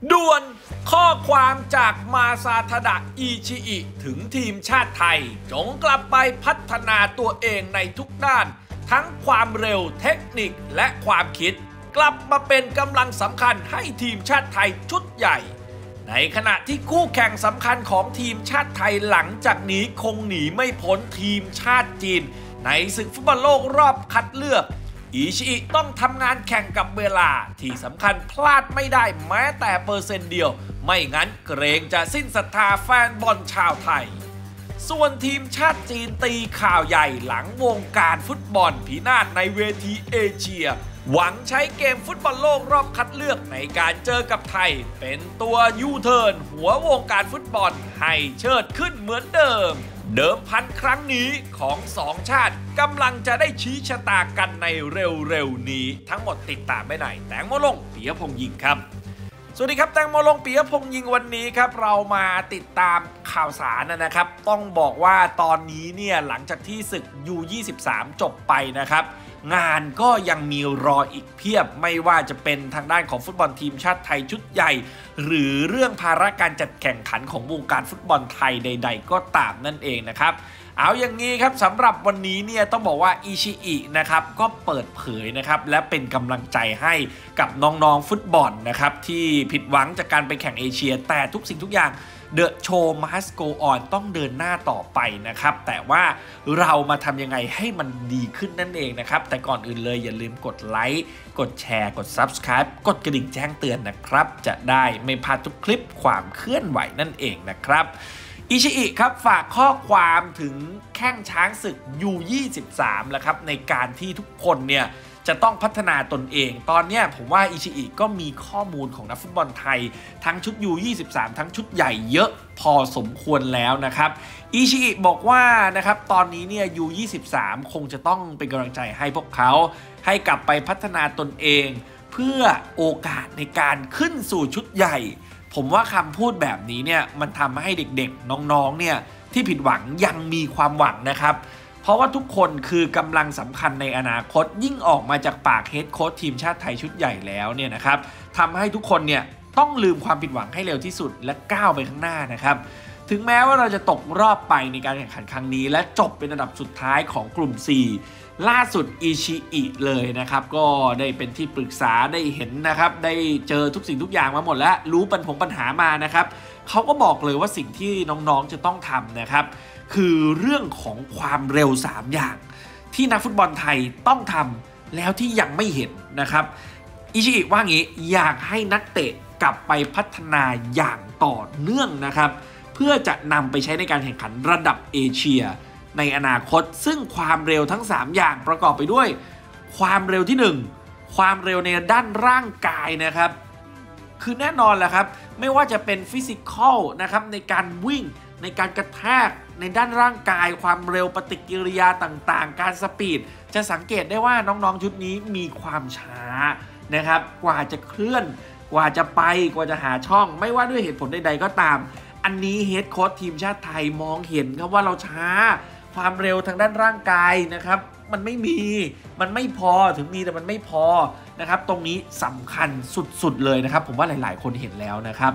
ด่วนข้อความจากมาซาทาดะอิชิอิถึงทีมชาติไทยจงกลับไปพัฒนาตัวเองในทุกด้านทั้งความเร็วเทคนิคและความคิดกลับมาเป็นกำลังสำคัญให้ทีมชาติไทยชุดใหญ่ในขณะที่คู่แข่งสำคัญของทีมชาติไทยหลังจากนี้คงหนีไม่พ้นทีมชาติจีนในศึกฟุตบอลโลกรอบคัดเลือกอิชิอิต้องทำงานแข่งกับเวลาที่สำคัญพลาดไม่ได้แม้แต่เปอร์เซ็นต์เดียวไม่งั้นเกรงจะสิ้นศรัทธาแฟนบอลชาวไทยส่วนทีมชาติจีนตีข่าวใหญ่หลังวงการฟุตบอลพินาศในเวทีเอเชียหวังใช้เกมฟุตบอลโลกรอบคัดเลือกในการเจอกับไทยเป็นตัวยูเทิร์นหัววงการฟุตบอลให้เชิดขึ้นเหมือนเดิมพันครั้งนี้ของสองชาติกำลังจะได้ชี้ชะตากันในเร็วๆนี้ทั้งหมดติดตามได้ในแตงโมลงปิยพงษ์ยิงครับสวัสดีครับแตงโมลงปิยพงษ์ยิงวันนี้ครับเรามาติดตามข่าวสารนะครับต้องบอกว่าตอนนี้เนี่ยหลังจากที่ศึก U23 จบไปนะครับงานก็ยังมีรออีกเพียบไม่ว่าจะเป็นทางด้านของฟุตบอลทีมชาติไทยชุดใหญ่หรือเรื่องภาระการจัดแข่งขันของวงการฟุตบอลไทยใดๆก็ตามนั่นเองนะครับเอาอย่างนี้ครับสำหรับวันนี้เนี่ยต้องบอกว่าอิชิอินะครับก็เปิดเผยนะครับและเป็นกำลังใจให้กับน้องๆฟุตบอลนะครับที่ผิดหวังจากการไปแข่งเอเชียแต่ทุกสิ่งทุกอย่างThe Show Must Go On ต้องเดินหน้าต่อไปนะครับแต่ว่าเรามาทำยังไงให้มันดีขึ้นนั่นเองนะครับแต่ก่อนอื่นเลยอย่าลืมกดไลค์กดแชร์กด Subscribe กดกระดิ่งแจ้งเตือนนะครับจะได้ไม่พลาดทุกคลิปความเคลื่อนไหวนั่นเองนะครับอิชิอิครับฝากข้อความถึงแข้งช้างศึก U23 แล้วครับในการที่ทุกคนเนี่ยจะต้องพัฒนาตนเองตอนนี้ผมว่าอิชิอิก็มีข้อมูลของนักฟุตบอลไทยทั้งชุด U23 ทั้งชุดใหญ่เยอะพอสมควรแล้วนะครับอิชิอิบอกว่านะครับตอนนี้เนี่ย U23 คงจะต้องเป็นกำลังใจให้พวกเขาให้กลับไปพัฒนาตนเองเพื่อโอกาสในการขึ้นสู่ชุดใหญ่ผมว่าคำพูดแบบนี้เนี่ยมันทำให้เด็กๆน้องๆเนี่ยที่ผิดหวังยังมีความหวังนะครับเพราะว่าทุกคนคือกำลังสำคัญในอนาคตยิ่งออกมาจากปากเฮดโค้ชทีมชาติไทยชุดใหญ่แล้วเนี่ยนะครับทำให้ทุกคนเนี่ยต้องลืมความผิดหวังให้เร็วที่สุดและก้าวไปข้างหน้านะครับถึงแม้ว่าเราจะตกรอบไปในการแข่งขันครั้งนี้และจบเป็นอันดับสุดท้ายของกลุ่ม 4ล่าสุดอิชิอิเลยนะครับก็ได้เป็นที่ปรึกษาได้เห็นนะครับได้เจอทุกสิ่งทุกอย่างมาหมดแล้วรู้ปัญหามานะครับเขาก็บอกเลยว่าสิ่งที่น้องๆจะต้องทำนะครับคือเรื่องของความเร็ว3อย่างที่นักฟุตบอลไทยต้องทำแล้วที่ยังไม่เห็นนะครับอิชิอิว่างี้อยากให้นักเตะกลับไปพัฒนาอย่างต่อเนื่องนะครับเพื่อจะนำไปใช้ในการแข่งขันระดับเอเชียในอนาคตซึ่งความเร็วทั้ง3อย่างประกอบไปด้วยความเร็วที่1ความเร็วในด้านร่างกายนะครับคือแน่นอนแหละครับไม่ว่าจะเป็นฟิสิกอลนะครับในการวิ่งในการกระแทกในด้านร่างกายความเร็วปฏิกิริยาต่างๆการสปีดจะสังเกตได้ว่าน้องๆชุดนี้มีความช้านะครับกว่าจะเคลื่อนกว่าจะไปกว่าจะหาช่องไม่ว่าด้วยเหตุผลใดๆก็ตามอันนี้เฮดโค้ชทีมชาติไทยมองเห็นครับว่าเราช้าความเร็วทางด้านร่างกายนะครับมันไม่พอถึงมีแต่มันไม่พอนะครับตรงนี้สำคัญสุดๆเลยนะครับผมว่าหลายๆคนเห็นแล้วนะครับ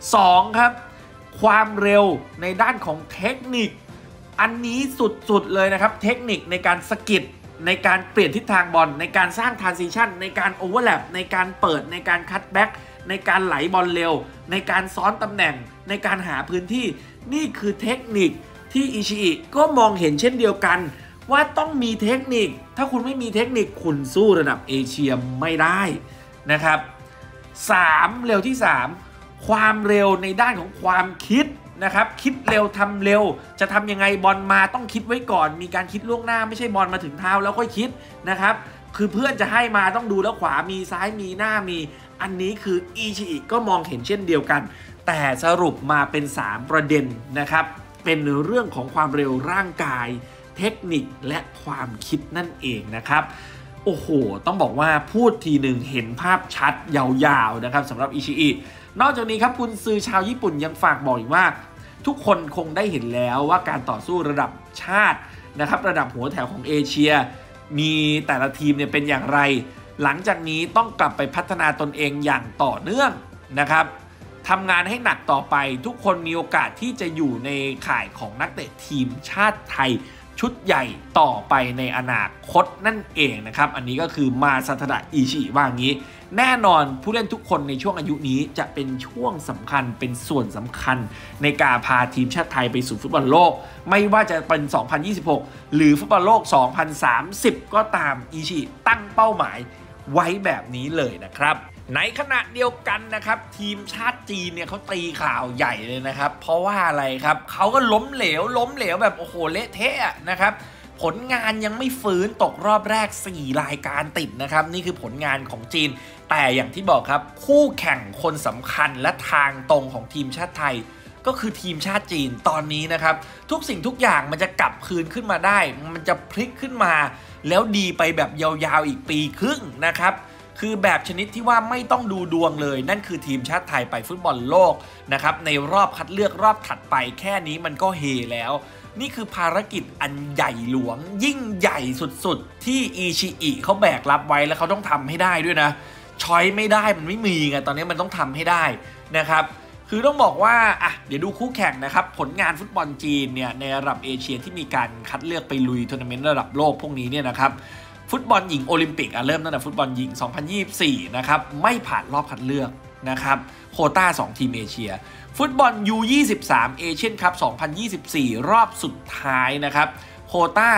2ครับความเร็วในด้านของเทคนิคอันนี้สุดๆเลยนะครับเทคนิคในการสกิดในการเปลี่ยนทิศทางบอลในการสร้างทรานซิชันในการโอเวอร์แลปในการเปิดในการคัตแบ็กในการไหลบอลเร็วในการซ้อนตำแหน่งในการหาพื้นที่นี่คือเทคนิคที่อิชิอิก็มองเห็นเช่นเดียวกันว่าต้องมีเทคนิคถ้าคุณไม่มีเทคนิคคุณสู้ระดับเอเชียไม่ได้นะครับ3เร็วที่3ความเร็วในด้านของความคิดนะครับคิดเร็วทำเร็วจะทำยังไงบอลมาต้องคิดไว้ก่อนมีการคิดล่วงหน้าไม่ใช่บอลมาถึงเท้าแล้วค่อยคิดนะครับคือเพื่อนจะให้มาต้องดูแล้วขวามีซ้ายมีหน้ามีอันนี้คืออิชิอิก็มองเห็นเช่นเดียวกันแต่สรุปมาเป็น3ประเด็นนะครับเป็นเรื่องของความเร็วร่างกายเทคนิคและความคิดนั่นเองนะครับโอ้โหต้องบอกว่าพูดทีหนึ่งเห็นภาพชัดยาวๆนะครับสำหรับอิชิอินอกจากนี้ครับกุนซือชาวญี่ปุ่นยังฝากบอกอีกว่าทุกคนคงได้เห็นแล้วว่าการต่อสู้ระดับชาตินะครับระดับหัวแถวของเอเชียมีแต่ละทีมเนี่ยเป็นอย่างไรหลังจากนี้ต้องกลับไปพัฒนาตนเองอย่างต่อเนื่องนะครับทำงานให้หนักต่อไปทุกคนมีโอกาสที่จะอยู่ในข่ายของนักเตะทีมชาติไทยชุดใหญ่ต่อไปในอนาคตนั่นเองนะครับอันนี้ก็คือมาซาทาดะอิชิว่างี้แน่นอนผู้เล่นทุกคนในช่วงอายุนี้จะเป็นช่วงสำคัญเป็นส่วนสำคัญในการพาทีมชาติไทยไปสู่ฟุตบอลโลกไม่ว่าจะเป็น 2026 หรือฟุตบอลโลก 2030 ก็ตามอิชิตั้งเป้าหมายไว้แบบนี้เลยนะครับในขณะเดียวกันนะครับทีมชาติจีนเนี่ยเขาตีข่าวใหญ่เลยนะครับเพราะว่าอะไรครับเขาก็ล้มเหลวแบบโอ้โหเละเทะนะครับผลงานยังไม่ฟื้นตกรอบแรก4รายการติดนะครับนี่คือผลงานของจีนแต่อย่างที่บอกครับคู่แข่งคนสำคัญและทางตรงของทีมชาติไทยก็คือทีมชาติจีนตอนนี้นะครับทุกสิ่งทุกอย่างมันจะกลับคืนขึ้นมาได้มันจะพลิกขึ้นมาแล้วดีไปแบบยาวๆอีกปีครึ่งนะครับคือแบบชนิดที่ว่าไม่ต้องดูดวงเลยนั่นคือทีมชาติไทยไปฟุตบอลโลกนะครับในรอบคัดเลือกรอบถัดไปแค่นี้มันก็เฮแล้วนี่คือภารกิจอันใหญ่หลวงยิ่งใหญ่สุดๆที่อิชิอิเขาแบกรับไว้แล้วเขาต้องทำให้ได้ด้วยนะช้อยไม่ได้มันไม่มีไงตอนนี้มันต้องทำให้ได้นะครับคือต้องบอกว่าเดี๋ยวดูคู่แข่งนะครับผลงานฟุตบอลจีนเนี่ยในระดับเอเชียที่มีการคัดเลือกไปลุยทัวร์นาเมนต์ระดับโลกพวกนี้เนี่ยนะครับฟุตบอลหญิงโอลิมปิกเริ่มตั้งแต่ฟุตบอลหญิง 2024 นะครับไม่ผ่านรอบคัดเลือกนะครับโควต้า2ทีมเอเชียฟุตบอล U23 เอเชียนคัพ 2024 รอบสุดท้ายนะครับโควต้า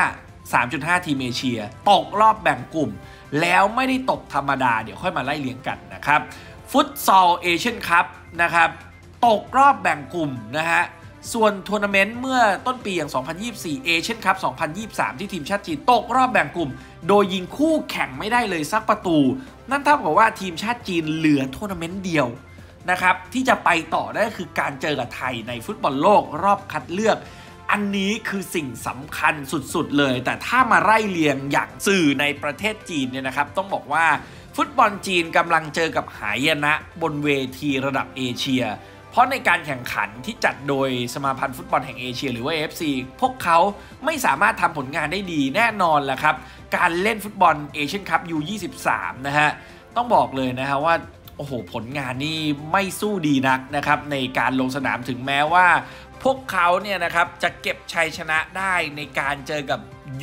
3.5 ทีมเอเชียตกรอบแบ่งกลุ่มแล้วไม่ได้ตกธรรมดาเดี๋ยวค่อยมาไล่เรียงกันนะครับฟุตซอลเอเชียนคัพนะครับตกรอบแบ่งกลุ่มนะฮะส่วนทัวร์นาเมนต์เมื่อต้นปีอย่าง 2024 เอเชียนคัพ 2023 ที่ทีมชาติจีนตกรอบแบ่งกลุ่มโดยยิงคู่แข่งไม่ได้เลยสักประตูนั่นเท่ากับว่าทีมชาติจีนเหลือทัวร์นาเมนต์เดียวนะครับที่จะไปต่อได้คือการเจอกับไทยในฟุตบอลโลกรอบคัดเลือกอันนี้คือสิ่งสำคัญสุดๆเลยแต่ถ้ามาไล่เรียงอย่างสื่อในประเทศจีนเนี่ยนะครับต้องบอกว่าฟุตบอลจีนกำลังเจอกับหายนะบนเวทีระดับเอเชียเพราะในการแข่งขันที่จัดโดยสมาพันธ์ฟุตบอลแห่งเอเชียหรือว่า AFC พวกเขาไม่สามารถทำผลงานได้ดีแน่นอนแหละครับการเล่นฟุตบอลเอเชียนคัพ U23 นะฮะต้องบอกเลยนะฮะว่าโอ้โหผลงานนี่ไม่สู้ดีนักนะครับในการลงสนามถึงแม้ว่าพวกเขาเนี่ยนะครับจะเก็บชัยชนะได้ในการเจอกับ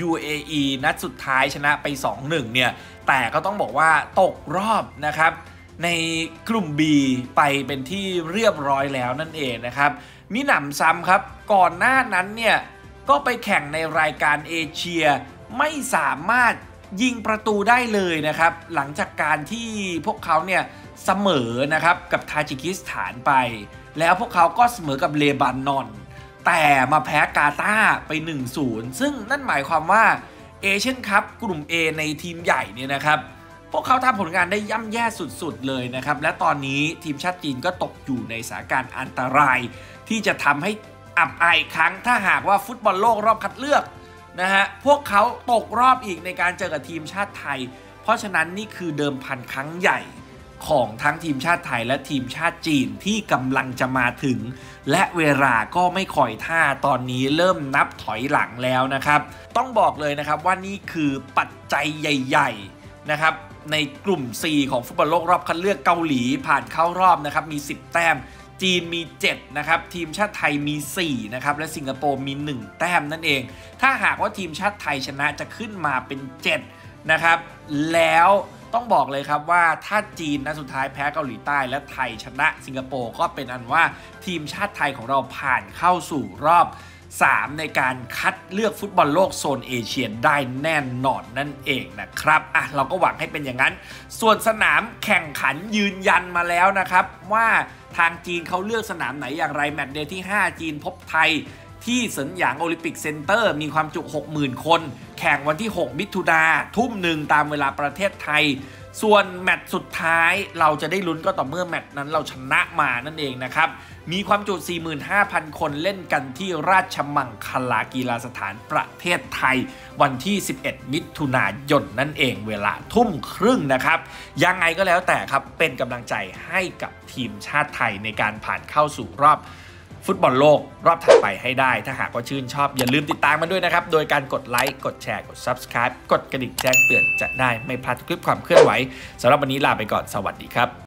UAE นัดสุดท้ายชนะไป 2-1 เนี่ยแต่ก็ต้องบอกว่าตกรอบนะครับในกลุ่ม B ไปเป็นที่เรียบร้อยแล้วนั่นเองนะครับมิหนำซ้ำครับก่อนหน้านั้นเนี่ยก็ไปแข่งในรายการเอเชียไม่สามารถยิงประตูได้เลยนะครับหลังจากการที่พวกเขาเนี่ยเสมอนะครับกับทาจิกิสถานไปแล้วพวกเขาก็เสมอกับเลบานอนแต่มาแพ้กาตาร์ไป 1-0 ซึ่งนั่นหมายความว่าเอเชียนคัพกลุ่ม A ในทีมใหญ่เนี่ยนะครับพวกเขาทำผลงานได้ย่ำแย่สุดๆเลยนะครับและตอนนี้ทีมชาติจีนก็ตกอยู่ในสถานการณ์อันตรายที่จะทำให้อับอายครั้งถ้าหากว่าฟุตบอลโลกรอบคัดเลือกนะฮะพวกเขาตกรอบอีกในการเจอกับทีมชาติไทยเพราะฉะนั้นนี่คือเดิมพันครั้งใหญ่ของทั้งทีมชาติไทยและทีมชาติจีนที่กำลังจะมาถึงและเวลาก็ไม่คอยท่าตอนนี้เริ่มนับถอยหลังแล้วนะครับต้องบอกเลยนะครับว่านี่คือปัจจัยใหญ่ๆนะครับในกลุ่ม C ของฟุตบอลโลกรอบคัดเลือกเกาหลีผ่านเข้ารอบนะครับมี10แต้มจีนมี7นะครับทีมชาติไทยมี4นะครับและสิงคโปร์มี1แต้มนั่นเองถ้าหากว่าทีมชาติไทยชนะจะขึ้นมาเป็น7นะครับแล้วต้องบอกเลยครับว่าถ้าจีนนัดสุดท้ายแพ้เกาหลีใต้และไทยชนะสิงคโปร์ก็เป็นอันว่าทีมชาติไทยของเราผ่านเข้าสู่รอบ3ในการคัดเลือกฟุตบอลโลกโซนเอเชียได้แน่นอนนั่นเองนะครับเราก็หวังให้เป็นอย่างนั้นส่วนสนามแข่งขันยืนยันมาแล้วนะครับว่าทางจีนเขาเลือกสนามไหนอย่างไรแมตช์เดย์ที่5จีนพบไทยที่เซินหยางโอลิมปิกเซ็นเตอร์มีความจุ 60,000 คนแข่งวันที่6มิถุนายน 19:00 ตามเวลาประเทศไทยส่วนแมตช์สุดท้ายเราจะได้ลุ้นก็ต่อเมื่อแมตช์นั้นเราชนะมานั่นเองนะครับมีความจุ 45,000 คนเล่นกันที่ราชมังคลากีฬาสถานประเทศไทยวันที่11มิถุนายนนั่นเองเวลา 20:30 นะครับยังไงก็แล้วแต่ครับเป็นกำลังใจให้กับทีมชาติไทยในการผ่านเข้าสู่รอบฟุตบอลโลกรอบถัดไปให้ได้ถ้าหากว่าชื่นชอบอย่าลืมติดตามมันด้วยนะครับโดยการกดไลค์กดแชร์กด Subscribe กดกระดิ่งแจ้งเตือนจะได้ไม่พลาดทุกคลิปความเคลื่อนไหวสำหรับวันนี้ลาไปก่อนสวัสดีครับ